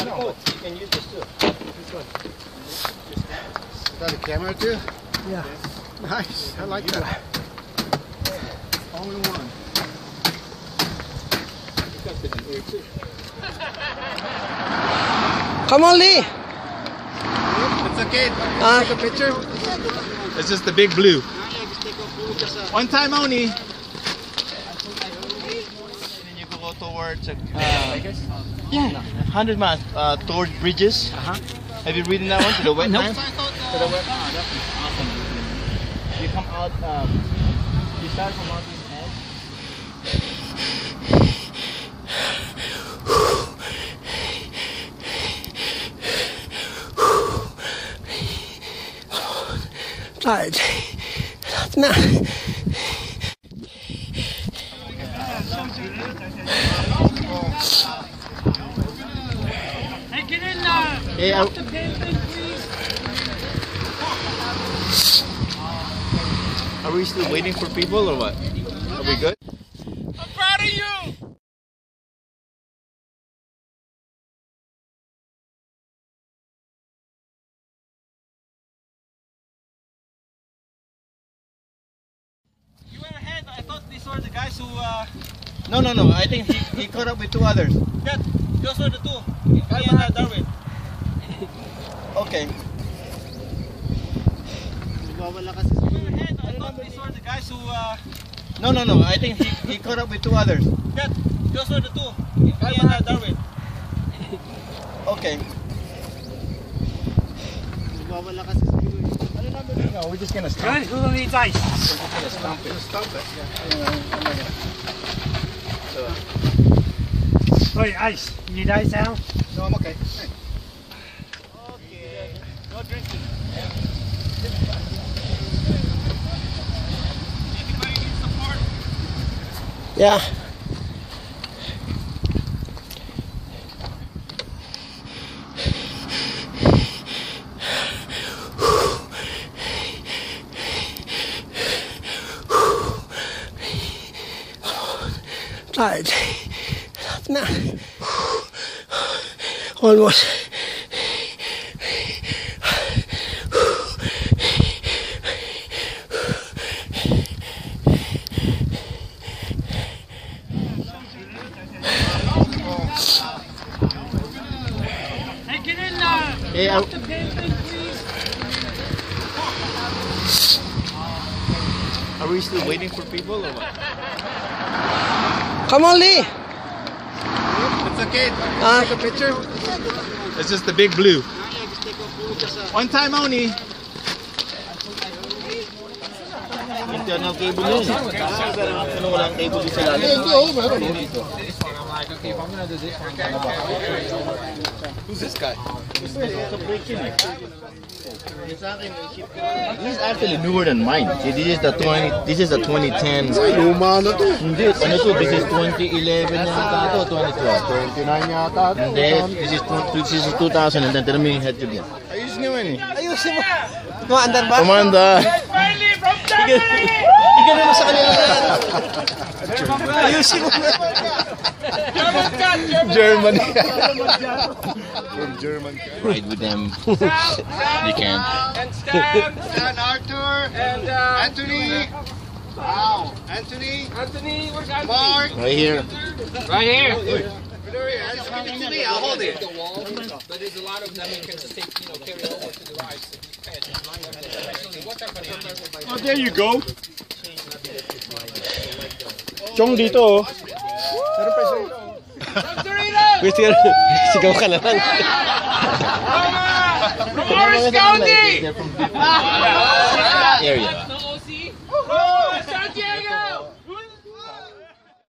You can use this too. This one. Got a camera too? Yeah. Nice. I like that. All in one. Come on, Lee. It's okay. Take a picture. It's just the big blue. One time only. Then you go towards yeah, 100 miles towards bridges. Have you reading that one to the wetlands? To the wetlands. Awesome. You come out. You start from mountain edge. Tired. Man. Hey, get in there! Hey, Drop the damn thing, please! are we still waiting for people or what? Are we good? I'm proud of you! You went ahead. I thought these were the guys who No. I think he caught up with two others. yeah, those were the two. Me and Darwin. Okay. You went ahead. I thought these were the guys who No. I think he caught up with two others. yeah, those were the two. Me and Darwin. Okay. No, we're just gonna stop. Who needs ice? We're just gonna stomp it. Just stomp it. Wait, ice. You need ice, Al? No, I'm okay. Hey. Okay. No drinking. Anybody need support? Yeah. Tired. Man. Almost. Hey, get in there! Hey, Drop the damn thing, please! are we still waiting for people or what? Come on, Lee. It's okay. Take a picture. It's just the big blue. One time only. Internal cable yun. Ano walang cable dito sa lalim? Who's this guy? This is actually newer than mine. See, this is the 2010. Luma na to. Hindi, ano to? This is 2011 yata to, 2012. 29 yata. Hindi, this is 2000 and then tell me head to get. Ayos nga man eh. Ayusin mo. Kumaandar ba? Kumanda. Finally, from Germany! Hindi mo sa kanila yan. Ayusin mo na. Germany. From German. Ride with them. You can. And Stan! And Arthur. And Anthony. Wow. Anthony. Anthony, where's Anthony? Mark. Right here. Right here. Give it to me. I'll hold it. But there's a lot of them you can take, carry over to the rice. Oh, there you go. Chong dito, oh. Gusto ka, sigaw ka na lang. From Orange County! Area. No OC?